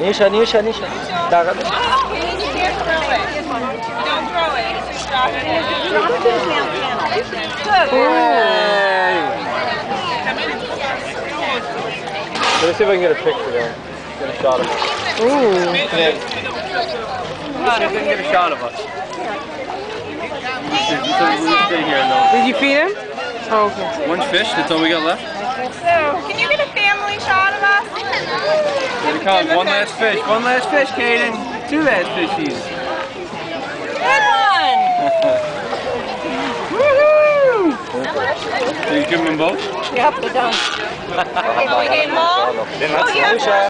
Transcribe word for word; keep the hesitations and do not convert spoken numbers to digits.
Nisha, Nisha, Nisha. Dagat. You can't throw it. Don't throw it. Just drop it. Good. Let's see if I can get a picture there. Get a shot of us. Ooh. Let's see if I can get a shot of us. We'll stay here though. Did you feed him? Oh, okay. One fish, that's all we got left? So, can you get a family shot of us? Here it comes, one last fish. One last fish, Kaden. Two last fishies. Good one! Woohoo! So you give them both? Yep, we're done. Okay, so we gave them all? Oh, yeah.